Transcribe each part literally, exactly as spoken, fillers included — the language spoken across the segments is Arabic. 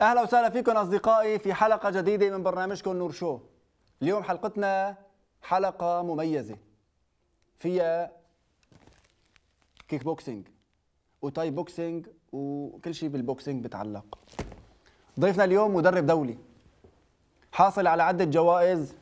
أهلا وسهلا فيكم أصدقائي في حلقة جديدة من برنامجكم نور شو. اليوم حلقتنا حلقة مميزة فيها كيك بوكسينج وتاي بوكسينج وكل شيء بالبوكسينج بتعلق. ضيفنا اليوم مدرب دولي حاصل على عدة جوائز،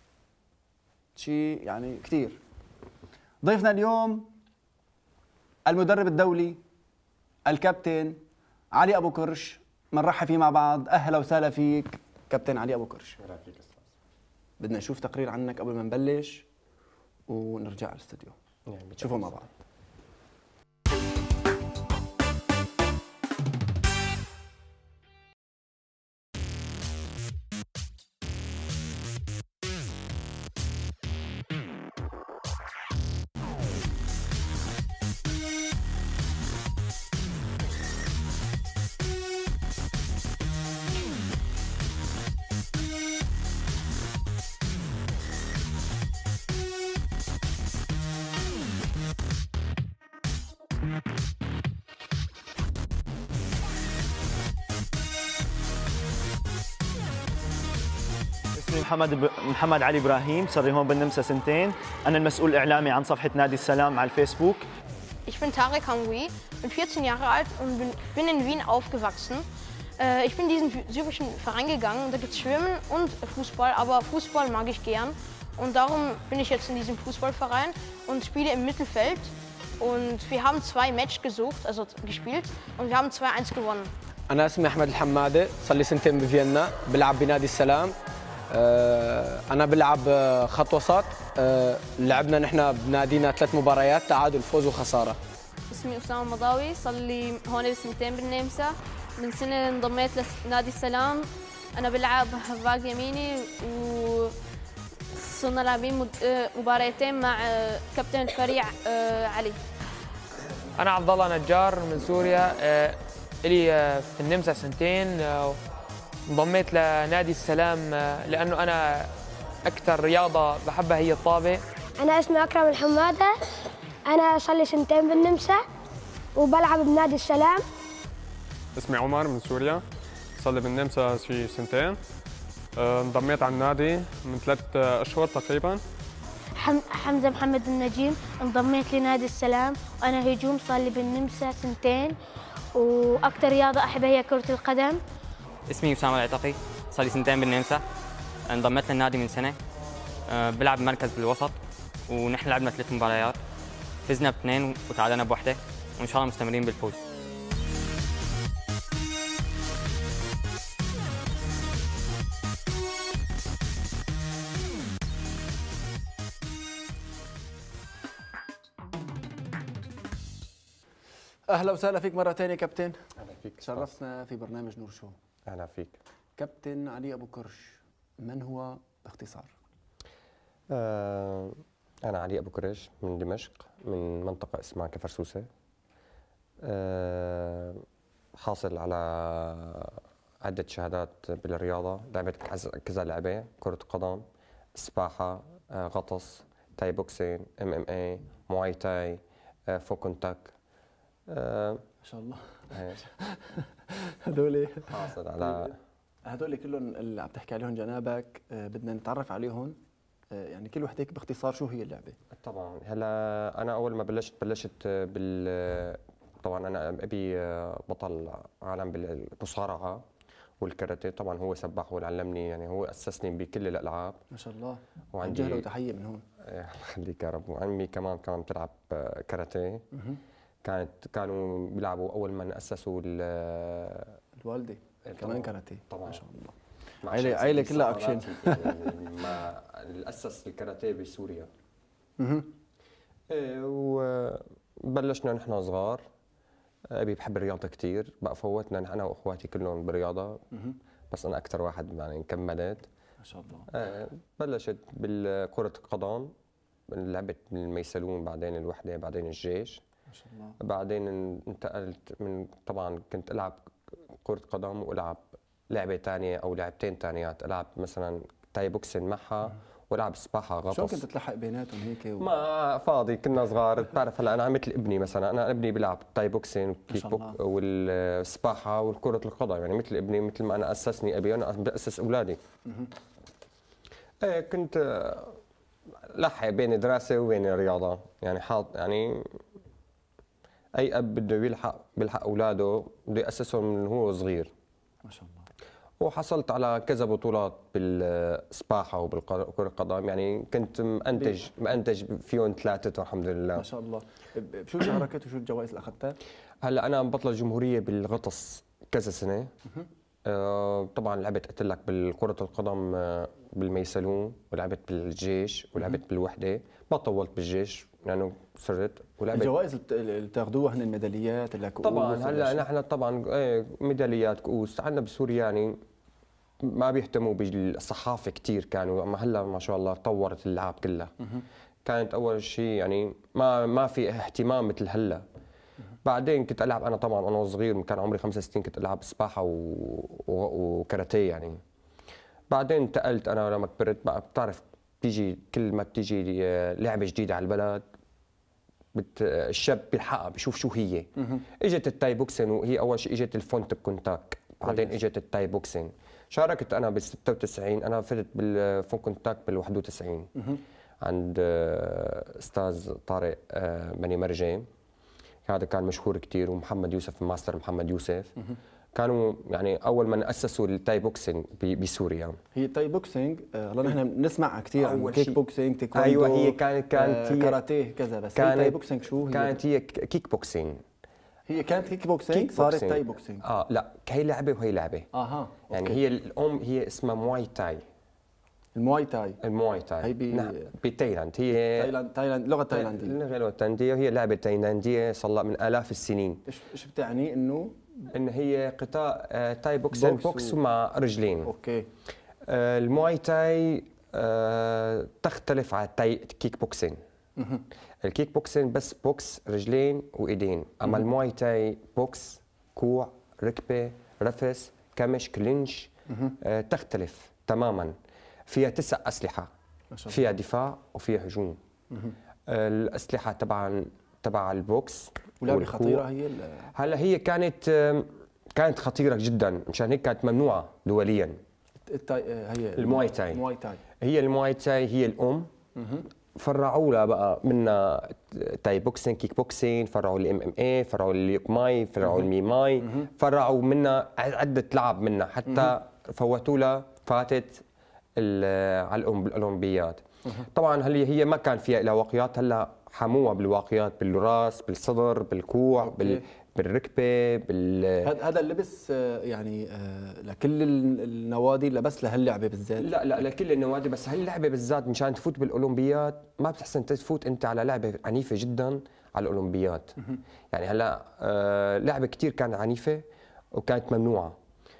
شيء يعني كثير. ضيفنا اليوم المدرب الدولي الكابتن علي أبو كرش، بنرحب فيه مع بعض. أهلا وسهلا فيك كابتن علي أبو كرش. أهلا فيك أستاذ. بدنا نشوف تقرير عنك قبل ما نبلش ونرجع على الاستوديو نشوفه مع بعض. اسمي محمد ب... محمد علي ابراهيم، صار لي هون بالنمسا سنتين. انا المسؤول الاعلامي عن صفحه نادي السلام على الفيسبوك. Ich bin Tarek Hamwi, bin vierzehn Jahre alt und bin, bin in Wien aufgewachsen. Äh, ich bin in diesen syrischen Verein gegangen und da gibt es Schwimmen und Fußball, aber Fußball mag ich gern. Und darum bin ich jetzt in diesem Fußballverein und spiele im Mittelfeld. Und wir haben zwei Matches gesucht, also gespielt, und wir haben zwei eins gewonnen. أنا اسمي أحمد الحمادي، صار لي سنتين بفيينا، بلعب بنادي السلام. أنا بلعب خط وسط. لعبنا نحن بنادينا ثلاث مباريات، تعادل فوز وخسارة. اسمي أسامة مضاوي، صار لي هون بسنتين بالنمسا. من سنة انضميت لنادي السلام. أنا بلعب باك يميني وصرنا لاعبين مباراتين مع كابتن الفريق علي. أنا عبد الله نجار من سوريا، إلي في النمسا سنتين. انضميت لنادي السلام لأنه أنا أكثر رياضة بحبها هي الطابة. أنا اسمي أكرم الحمادة، أنا صار لي سنتين بالنمسا وبلعب بنادي السلام. اسمي عمر من سوريا، صار لي بالنمسا شي سنتين. انضميت على النادي من ثلاث أشهر تقريبا. حم... حمزة محمد النجيم، انضميت لنادي السلام وأنا هجوم، صار لي بالنمسا سنتين وأكثر رياضة أحبها هي كرة القدم. اسمي أسامة العتقي، صار لي سنتين بالنمسا، انضميت للنادي من سنة. أه بلعب مركز بالوسط، ونحن لعبنا ثلاث مباريات، فزنا باثنين وتعادلنا بوحدة، وإن شاء الله مستمرين بالفوز. أهلا وسهلا فيك مرة ثانية كابتن. أهلا فيك. شرفتنا في برنامج نور شو. أهلا فيك. كابتن علي أبو كرش، من هو باختصار؟ آه أنا علي أبو كرش من دمشق، من منطقة اسمها كفرسوسة. آه حاصل على عدة شهادات بالرياضة، لعبت كذا لعبة: كرة قدم، سباحة، آه غطس، تاي بوكسين، ام ام اي، مواي تاي، آه فو كونتاك. آه ما شاء الله. هذول حاصل على هذول كلهم اللي عم تحكي عليهم جنابك. آه بدنا نتعرف عليهم، آه يعني كل وحده هيك باختصار شو هي اللعبه؟ طبعا هلا انا اول ما بلشت بلشت بال طبعا انا ابي بطل عالم بالمصارعه والكاراتيه. طبعا هو سباح، هو اللي علمني، يعني هو اسسني بكل الالعاب. ما شاء الله. وعندي وجه له تحيه من هون. الله يخليك يا رب. وعمي كمان كمان بتلعب كاراتيه. كانت كانوا بيلعبوا اول ما اسسوا الوالده كمان كاراتيه. طبعا ما شاء الله. عائله عائله كلها اكشن. يعني ما اسس الكاراتيه بسوريا. اها وبلشنا نحن صغار. ابي بحب الرياضه كثير، بقى فوتنا انا واخواتي كلهم بالرياضه، بس انا اكثر واحد يعني كملت. ما شاء الله. بلشت بالكره القدم، لعبت بالميسلون، بعدين الوحده، بعدين الجيش. ما شاء الله. بعدين انتقلت من طبعا كنت العب كرة قدم والعب لعبة ثانية او لعبتين ثانيات، العب مثلا تاي بوكسين معها والعب سباحه غطس. شو كنت تلحق بيناتهم هيك و... ما فاضي، كنا صغار. بتعرف هلا انا مثل ابني مثلا، انا ابني بيلعب تاي بوكسين والكيك بوك والسباحه والكره القدم، يعني مثل ابني، مثل ما انا اسسني ابي انا باسس اولادي. ايه كنت لحق بين دراسه وبين رياضه، يعني حاط يعني اي اب بده يلحق بيلحق اولاده بده ياسسهم من هو صغير. ما شاء الله. وحصلت على كذا بطولات بالسباحه وبالكره القدم، يعني كنت مأنتج مأنتج فيهم ثلاثه الحمد لله. ما شاء الله. شو شاركت وشو الجوائز اللي اخذتها؟ هلا انا بطل جمهوريه بالغطس كذا سنه. آه طبعا لعبت قلت لك بالكره القدم آه بالميسلون، ولعبت بالجيش، ولعبت بالوحده. ما طولت بالجيش لانه يعني صرت ولعبت. الجوائز اللي بتاخذوها هن الميداليات اللي كؤوس؟ طبعا هلا نحن طبعا ايه ميداليات كؤوس. عندنا بسوريا يعني ما بيهتموا بالصحافه كثير كانوا، اما هلا ما شاء الله طورت اللعب كلها. كانت اول شيء يعني ما ما في اهتمام مثل هلا. بعدين كنت العب انا طبعا وانا صغير، كان عمري خمس سنين كنت العب سباحه و... و... وكاراتيه يعني. بعدين انتقلت انا لما كبرت بقى بتعرف بتيجي كل ما بتيجي لعبه جديده على البلد بت... الشاب بيلحقها بيشوف شو هي. اجت التاي بوكسين، وهي اول شيء اجت الفونت كونتاك، بعدين اجت التاي بوكسين. شاركت انا بال ستة وتسعين، انا فزت بالفون كونتاك بال واحد وتسعين عند استاذ طارق بني مرجان. هذا كان مشهور كثير، ومحمد يوسف الماستر محمد يوسف. كانوا يعني اول من اسسوا التاي بوكسينج بسوريا. هي التاي بوكسينج هلا نحن بنسمعها كثير عن كيك بوكسينج، تايكوندو. ايوه هي كانت كانت هي كاراتيه كذا، بس هي تاي بوكسينج شو هي؟ كانت هي كيك بوكسينج. هي كانت كيك بوكسينج صارت تاي بوكسينج. اه لا هي لعبه وهي لعبه. اها يعني هي الام هي اسمها مواي تاي. المواي تاي. المواي تاي هي بي... نعم بتايلاند. هي تايلاند تايلاند لغه تايلانديه. اللغه التايلانديه، وهي لعبه تايلانديه صار لها من الاف السنين. ايش ايش بتعني انه؟ ان هي قطاع آه تاي بوكسين بوكس, بوكس و... مع رجلين. اوكي. آه المواي تاي آه تختلف عن التاي كيك بوكسين. الكيك بوكسين بس بوكس رجلين وايدين، اما المواي تاي بوكس كوع ركبه رفس كمش كلينش. آه تختلف تماما. فيها تسع اسلحه، فيها دفاع وفيها هجوم. آه الاسلحه تبعا تبع البوكس. ولعبه خطيره هي. هلا هي كانت كانت خطيره جدا، مشان هيك كانت ممنوعه دوليا. التاي هي المواي تاي. المواي تاي هي المواي تاي هي الام. فرعوا لها بقى منها تاي بوكسين، كيك بوكسين، فرعوا الام ام اي، فرعوا اليوك ماي، فرعوا المي ماي، فرعوا منها عده لعب منها حتى فوتوا لها فاتت على الاولمبيات. طبعا هل هي ما كان فيها الا واقيات، هلا حموها بالواقيات بالراس بالصدر بالكوع بال بالركبه بال هذا اللبس يعني لكل النوادي لبس لهاللعبه بالذات؟ لا لا لكل النوادي، بس هاللعبه بالذات مشان تفوت بالاولمبيات ما بتحسن تفوت انت على لعبه عنيفه جدا على الاولمبيات. يعني هلا لعبه كثير كانت عنيفه وكانت ممنوعه.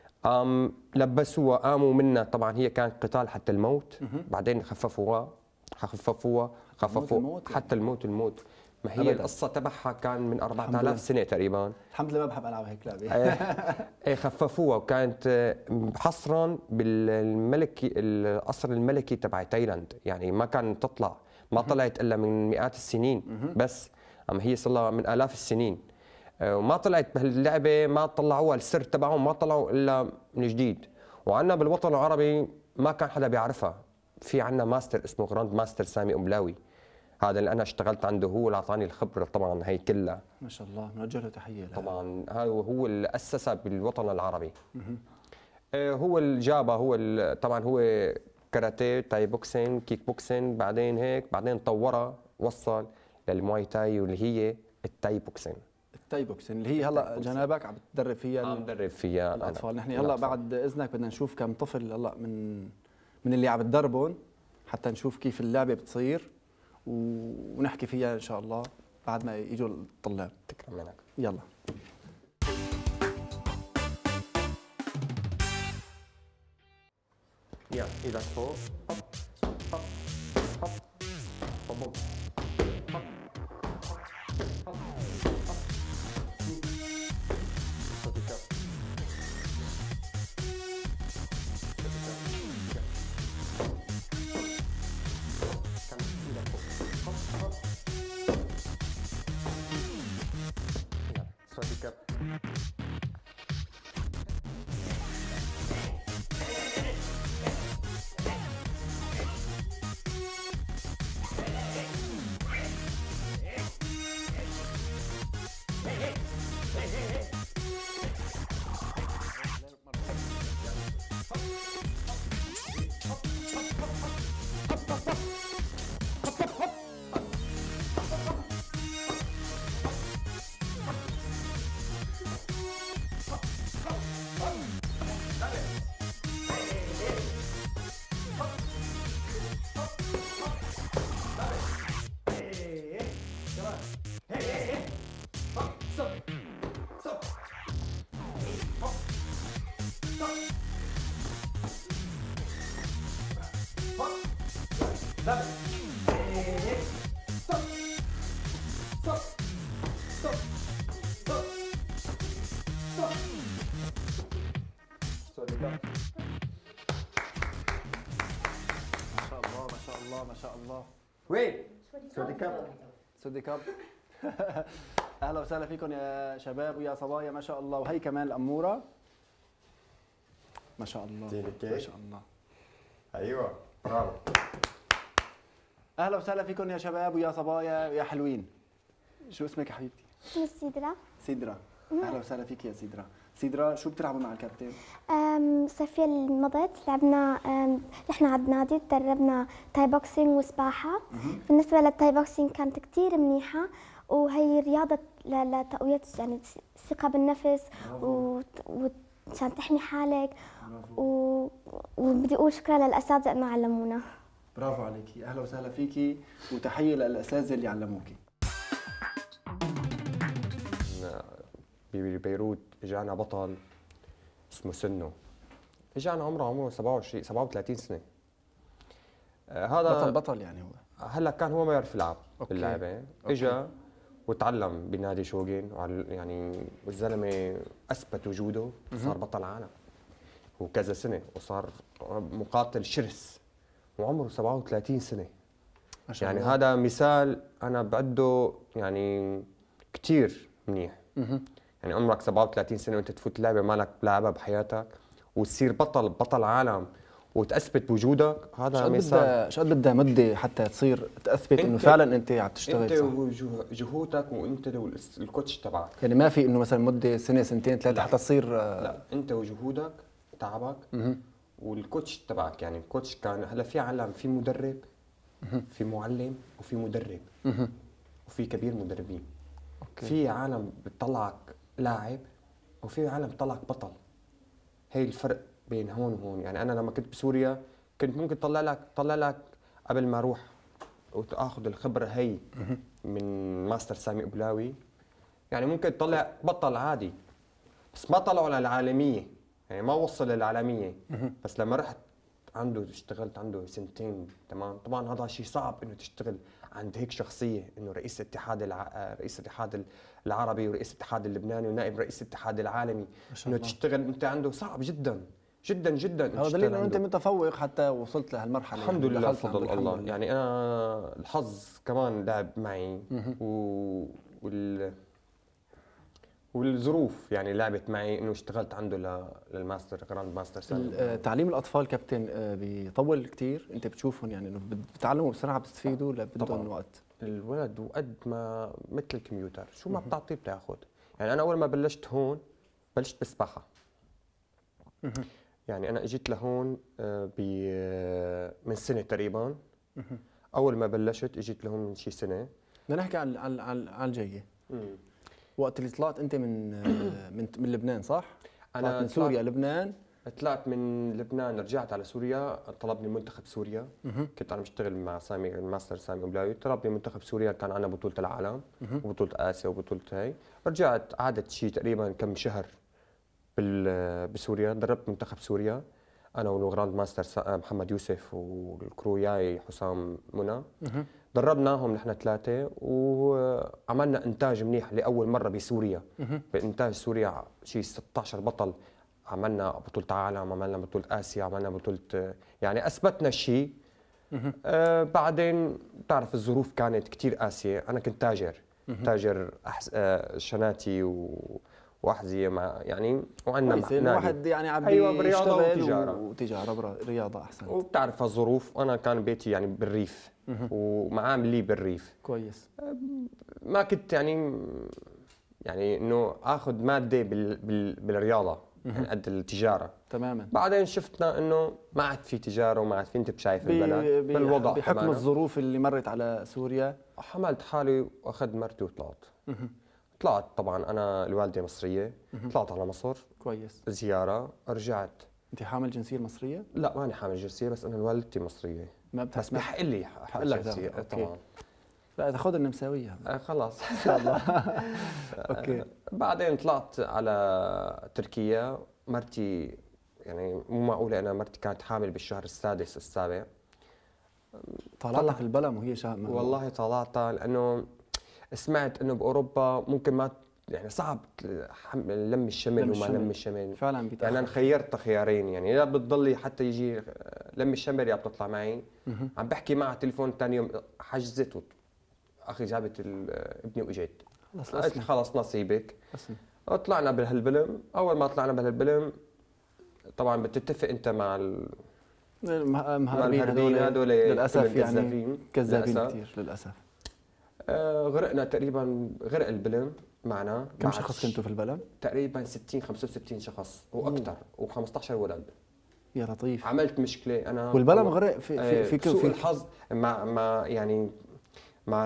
أم لبسوها قاموا منها، طبعا هي كانت قتال حتى الموت. بعدين خففوها خففوها خففوا حتى الموت الموت ما هي القصه تبعها كان من أربعة آلاف سنه تقريبا. الحمد لله ما بحب العب هيك لعبه. ايه خففوها، وكانت حصرا بالملكي القصر الملكي تبع تايلاند، يعني ما كان تطلع ما طلعت الا من مئات السنين بس، اما هي صار لها من آلاف السنين وما طلعت بهاللعبه، ما طلعوها السر تبعهم ما طلعوا الا من جديد. وعندنا بالوطن العربي ما كان حدا بيعرفها. في عندنا ماستر اسمه جراند ماستر سامي أملاوي، هذا اللي انا اشتغلت عنده، هو اللي اعطاني الخبره طبعا هي كلها. ما شاء الله، بنوجه له تحيه. طبعا هذا هو اللي اسسها بالوطن العربي. آه هو اللي جابها، هو اللي طبعا هو كاراتيه تاي بوكسين كيك بوكسين، بعدين هيك بعدين طورها وصل للمواي تاي واللي هي التاي بوكسين. التاي بوكسين اللي هي هلا جنابك عم تدرب فيها عم بدرب فيها الاطفال. نحن هلا بعد اذنك بدنا نشوف كم طفل هلا من من اللي عم تدربهم حتى نشوف كيف اللعبه بتصير ونحكي فيها ان شاء الله بعد ما يجوا الطلاب. تكرم منك. يلا. يلا ايدك فوق. هب هب هب هب هب ما شاء الله. وين؟ سودي كاب. سودي كاب. اهلا وسهلا فيكم يا شباب ويا صبايا ما شاء الله، وهي كمان الاموره ما شاء الله ما شاء الله. ايوه برافو. اهلا وسهلا فيكم يا شباب ويا صبايا ويا حلوين. شو اسمك يا حبيبتي؟ اسمي سيدرا. سيدرا. اهلا وسهلا فيك يا سيدرا. سيدرا شو بتلعبوا مع الكابتن؟ الصيفية اللي مضت لعبنا رحنا على النادي تدربنا تاي بوكسينج وسباحة. بالنسبة للتاي بوكسينج كانت كثير منيحة، وهي رياضة لتقوية يعني الثقة بالنفس وعشان تحمي حالك، وبدي اقول شكرا للاساتذة انه علمونا. برافو عليكي، اهلا وسهلا فيكي وتحية للاساتذة اللي علموكي. ببيروت اجانا بطل اسمه سنو، اجانا عمره عمره سبعة وعشرين سبعة وثلاثين سنه. آه هذا بطل بطل يعني هو هلا كان هو ما يعرف يلعب باللعبه، اجى وتعلم بنادي شوغين، يعني والزلمه اثبت وجوده وصار بطل عالم وكذا سنه، وصار مقاتل شرس وعمره سبعة وثلاثين سنه. ما شاء يعني الله. هذا مثال انا بعده يعني كثير منيح. يعني عمرك سبعة وثلاثين سنه وانت تفوت لعبه مالك لعبها بحياتك وتصير بطل بطل عالم وتثبت بوجودك، هذا مثال. شو قد بدها مده حتى تصير تثبت انه فعلا انت عم تشتغل انت وجهودك وانت والكوتش تبعك. يعني ما في انه مثلا مده سنه سنتين ثلاثه حتى تصير. لا انت وجهودك تعبك والكوتش تبعك. يعني الكوتش كان هلا في عالم، في مدرب في معلم وفي مدرب وفي كبير مدربين. أوكي. في عالم بتطلعك لاعب وفي عالم بتطلعك بطل. هي الفرق بين هون وهون. يعني انا لما كنت بسوريا كنت ممكن طلع لك طلع لك قبل ما اروح وتاخذ الخبره هي من ماستر سامي ابلاوي، يعني ممكن تطلع بطل عادي بس ما طلعوا للعالميه، يعني ما وصل للعالميه. بس لما رحت عنده اشتغلت عنده سنتين تمام. طبعا هذا شيء صعب انه تشتغل عند هيك شخصيه، انه رئيس الاتحاد الع... رئيس الاتحاد العربي ورئيس الاتحاد اللبناني ونائب رئيس الاتحاد العالمي، انه تشتغل انت عنده صعب جدا جدا جدا. هذا دليل انه انت متفوق حتى وصلت لهالمرحله. الحمد يعني لله بفضل الله. لله. يعني انا الحظ كمان لعب معي و... وال والظروف يعني لعبت معي انه اشتغلت عنده للماستر جراند ماستر سامي. تعليم الاطفال كابتن بيطول كثير، انت بتشوفهم يعني انه بتعلموا بسرعه بتستفيدوا ولا بدهم وقت؟ الولد وقد ما مثل الكمبيوتر، شو ما بتعطيه بتاخذ. يعني انا اول ما بلشت هون بلشت بالسباحه. يعني انا اجيت لهون من سنه تقريبا. اول ما بلشت اجيت لهون من شي سنه. بدنا نحكي عن عن عن الجايه. وقت اللي طلعت انت من من من لبنان صح؟ انا من سوريا لبنان. طلعت من لبنان رجعت على سوريا، طلبني منتخب سوريا. كنت انا بشتغل مع سامي الماستر سامي ابلاوي، طلبني منتخب سوريا، كان عندنا بطولة العالم وبطولة اسيا وبطولة هي. رجعت قعدت شيء تقريبا كم شهر بسوريا، دربت منتخب سوريا انا والجراند ماستر محمد يوسف والكروياي حسام منى. دربناهم نحن ثلاثة وعملنا إنتاج منيح لأول مرة بسوريا. بإنتاج سوريا شيء ستة عشر بطل، عملنا بطولة عالم، عملنا بطولة آسيا، عملنا بطولة، يعني أثبتنا شيء. آه بعدين بتعرف الظروف كانت كتير قاسية، أنا كنت تاجر تاجر أحس... آه شناتي و... واحذيه مع يعني وعندنا واحد يعني عم أيوة برياضه وتجاره وتجاره رياضه احسن. وبتعرف الظروف، انا كان بيتي يعني بالريف ومعاملي بالريف كويس. ما كنت يعني يعني انه اخذ ماده بال بال بالرياضه يعني قد التجاره. تماما. بعدين شفتنا انه ما عاد في تجاره وما عاد في، انت شايف البلد بالوضع بحكم تبعنا. الظروف اللي مرت على سوريا حملت حالي واخذت مرتي وطلعت. طلعت طبعا انا الوالده مصريه، طلعت على مصر كويس زياره، رجعت. انت حامل جنسيه مصريه؟ لا ماني حامل جنسيه، بس انا والدتي مصريه. ما بس بحق لي حامل جنسيه طبعا. لا تاخذ النمساويه. آه خلاص ان شاء الله. اوكي. بعدين طلعت على تركيا. مرتي يعني مو معقوله، انا مرتي كانت حامل بالشهر السادس السابع. طلعت في البلم وهي شامله. والله طلعتها لانه سمعت انه باوروبا ممكن ما يعني صعب لم الشمل وما لم الشمل فعلا بيتأخر. يعني انا خيرت خيارين، يعني يا بتضلي حتى يجي لم الشمل يا بتطلع معي. عم بحكي معها تليفون ثاني يوم حجزت اخي جابت ابني واجيت. قلت لي خلص نصيبك. طلعنا بهالبلم. اول ما طلعنا بهالبلم طبعا بتتفق انت مع ال المهربين هذول للاسف يعني كذابين كثير للاسف. آه غرقنا تقريبا، غرق البلم معنا. كم شخص كنتوا في البلم؟ تقريبا ستين خمسة وستين شخص واكثر و15 ولد. يا لطيف. عملت مشكله انا والبلم غرق في في في في سوء الحظ مع مع يعني مع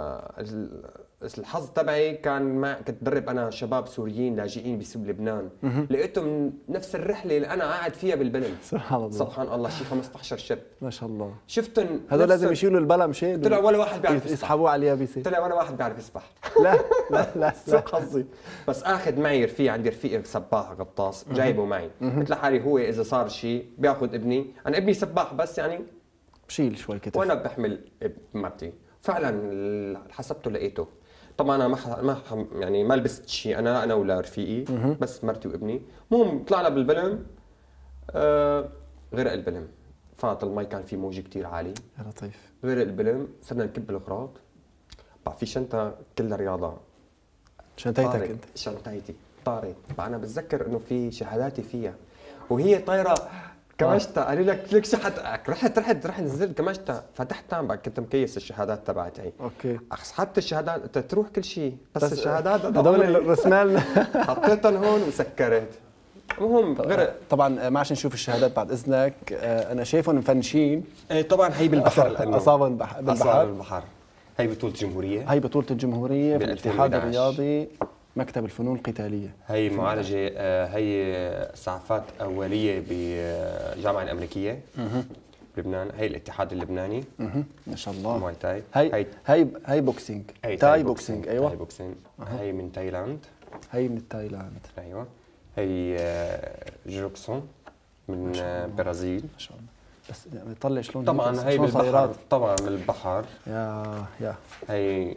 الحظ تبعي كان مع كنت بدرب انا شباب سوريين لاجئين بلبنان. لقيتهم نفس الرحله اللي انا قاعد فيها بالبلم. سبحان الله سبحان الله شيء خمسطعش شاب ما شاء الله. شفتهم هذول لازم يشيلوا البلم شيء. طلع ولا واحد بيعرف يسبح. يسحبوه على اليابسه. طلع ولا واحد بيعرف يسبح. لا لا لا سوء حظي. بس اخذ معي رفيق، عندي رفيق سباح غطاس جايبه معي. قلت لحالي هو اذا صار شيء بياخذ ابني، انا ابني سباح بس يعني بشيل شوي كتف وانا بحمل مرتي. فعلا حسبته لقيته. طبعا انا ما ما يعني ما لبست شيء، انا انا ولا رفيقي بس مرتي وابني. المهم طلعنا بالبلم. آه غرق البلم، فات المي كان في موج كثير عالي. يا لطيف. غرق البلم، صرنا نكب الاغراض. بقى في شنطه كلها رياضه. شنطتك انت؟ شنطتي طارت. بقى انا بتذكر انه في شهاداتي فيها وهي طايره كمشتها. قالوا لك لك شحت، رحت رحت رحت نزلت كمشتها، فتحتها بقى كنت مكيس الشهادات تبعتي. اوكي. حتى الشهادات تروح كل شيء بس, بس الشهادات هذول الرسمال حطيتهم هون وسكرت. المهم غرق. طبعا ما عشان نشوف الشهادات بعد اذنك، انا شايفهم مفنشين. ايه طبعا هي بالبحر لانه اصابهم بالبحر. بالبحر. هي بطولة الجمهورية. هي بطولة الجمهورية في الاتحاد الرياضي مكتب الفنون القتالية. هي معالجة، هي إسعافات أولية بالجامعة الأمريكية بلبنان. هي الاتحاد اللبناني. ما شاء الله. مواي تاي. هي هي هي بوكسينج. هي تاي بوكسينج. ايوه. تاي بوكسينج. هي من تايلاند. هي من تايلاند. ايوه. هي جوكسون من البرازيل. ما شاء الله. بس بيطلع شلون طبعا هي بالبحر. طبعا من البحر. يا يا هي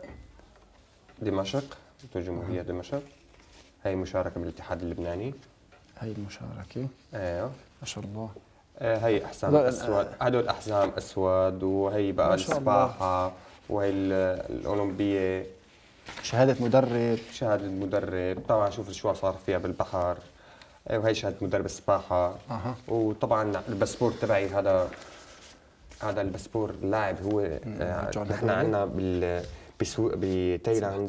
دمشق، جمهورية دمشق. هي مشاركة بالاتحاد اللبناني. هي المشاركة. ايوه ما شاء الله. آه هي احزام اسود، هدول احزام اسود. وهي بقى السباحة وهي الاولمبية. شهادة مدرب. شهادة مدرب. طبعا شوف شو صار فيها بالبحر. وهي شهادة مدرب السباحة. أه. وطبعا الباسبور تبعي هذا هذا الباسبور اللاعب هو آه نحن عندنا بال بتايلاند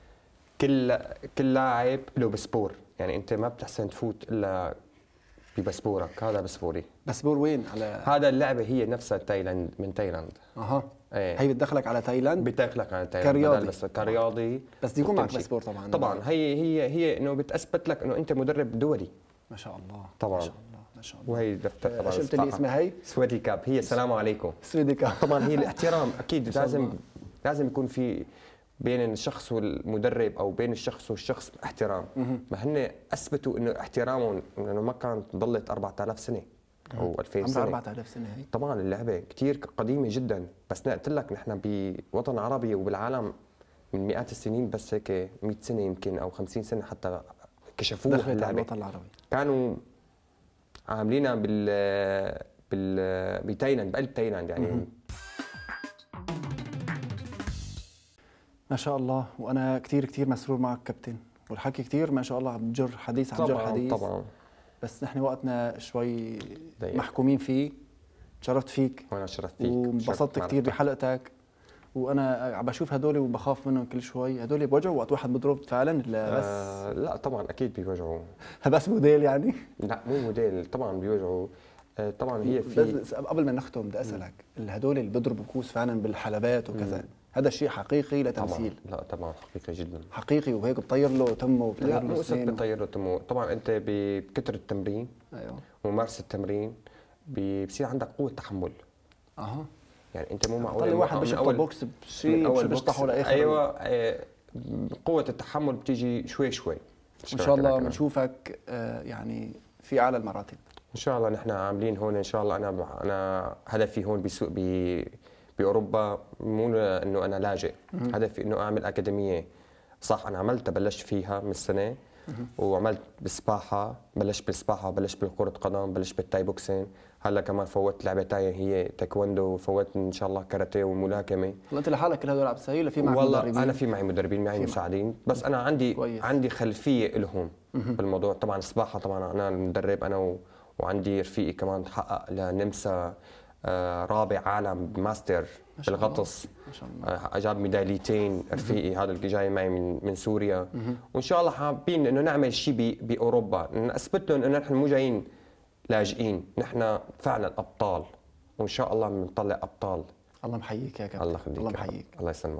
كل كل لاعب له باسبور، يعني انت ما بتحسن تفوت الا بباسبورك. هذا باسبوري. باسبور وين؟ على هذا اللعبة هي نفسها تايلاند، من تايلاند. اها. ايه. هي بتدخلك على تايلاند؟ بتدخلك على تايلاند كرياضي. بس كرياضي. بس بدي يكون معك باسبور طبعا. طبعا هي هي هي انه بتثبت لك انه انت مدرب دولي. ما شاء الله. طبعا. ما شاء الله. ما شاء الله. وهي دفتر طبعا. شو قلت لي اسمها هي؟ سويدي كاب. هي السلام عليكم. سويدي كاب. طبعا هي الاحترام اكيد لازم لازم يكون في بين الشخص والمدرب او بين الشخص والشخص احترام. ما هن اثبتوا انه احترامهم انه ما كانت ضلت أربعة آلاف سنه او ألفين سنه. أربعة آلاف سنه هي. طبعا اللعبه كثير قديمه جدا، بس قلت لك نحن بوطن عربي وبالعالم من مئات السنين، بس هيك مئة سنه يمكن او خمسين سنه حتى كشفوها دخلت على الوطن العربي. كانوا عاملينها بال بال بتايلاند، بقلب تايلاند يعني. م- ما شاء الله. وانا كثير كثير مسرور معك كابتن، والحكي كثير ما شاء الله عم بجر حديث عم بجر حديث. طبعا بس نحن وقتنا شوي دايق. محكومين فيه. تشرفت فيك. وانا شرفت فيك وانبسطت كثير بحلقتك، وانا عم بشوف هدول وبخاف منهم كل شوي، هدول بوجعوا وقت واحد بضرب فعلا لا بس آه لا طبعا اكيد بيوجعوا. بس موديل يعني؟ لا مو موديل، طبعا بيوجعوا. آه طبعا هي في بس قبل ما نختم بدي اسالك، هدول اللي بيضربوا كوس فعلا بالحلبات وكذا، هذا الشيء حقيقي لتمثيل؟ طبعا لا طبعا حقيقي جدا حقيقي، وهيك بطير له تمه وبطير لا له مو سنينه؟ بتطير له تمه، طبعا انت بكثر التمرين ايوه وممارسه التمرين بصير عندك قوه تحمل. اها يعني انت مو معقول طلع واحد بيشطح بوكس بشيء بيشطحه لاخر. ايوه آه قوه التحمل بتيجي شوي شوي. ان شاء الله بنشوفك آه يعني في اعلى المراتب ان شاء الله. نحن عاملين هون ان شاء الله، انا انا هدفي هون بسوق ب باوروبا مو انه انا لاجئ، هدفي انه اعمل اكاديميه. صح انا عملت بلشت فيها من سنه وعملت بالسباحه، بلشت بالسباحه وبلشت بالكره قدم، بلشت بالتاي بوكسين، هلا كمان فوت لعبتين هي تايكوندو، وفوت ان شاء الله كاراتيه وملاكمه. والله انت لحالك كل هدول عم تسوي ولا في معك والله مدربين؟ انا في معي مدربين، معي مساعدين، بس انا عندي كويس. عندي خلفيه لهم بالموضوع. طبعا السباحه طبعا انا المدرب انا و... وعندي رفيقي كمان حقق لنمسا آه رابع عالم بماستر بالغطس، ما شاء الله آه جاب ميداليتين رفيقي هذا اللي جاي معي من من سوريا. وان شاء الله حابين انه نعمل شيء باوروبا، نثبت لهم انه نحن مو جايين لاجئين، نحن فعلا ابطال، وان شاء الله بنطلع ابطال. الله محييك يا كابتن. الله يخليك، الله محييك، الله يسلمك.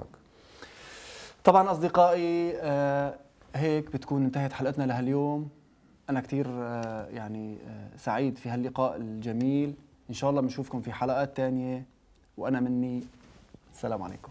طبعا اصدقائي آه هيك بتكون انتهت حلقتنا لهاليوم. انا كثير آه يعني آه سعيد في هاللقاء الجميل، ان شاء الله بنشوفكم في حلقات ثانيه، وانا مني السلام عليكم.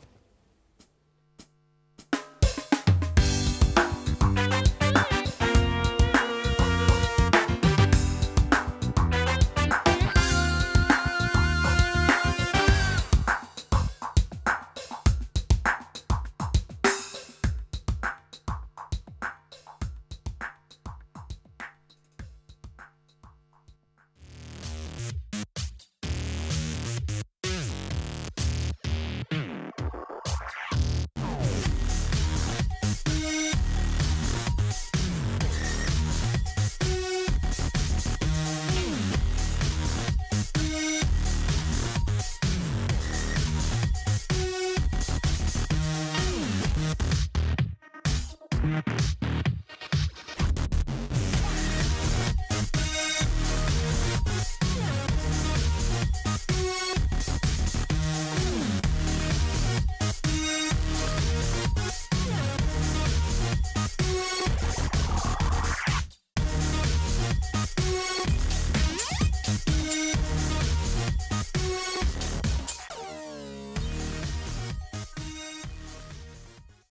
We'll be right back.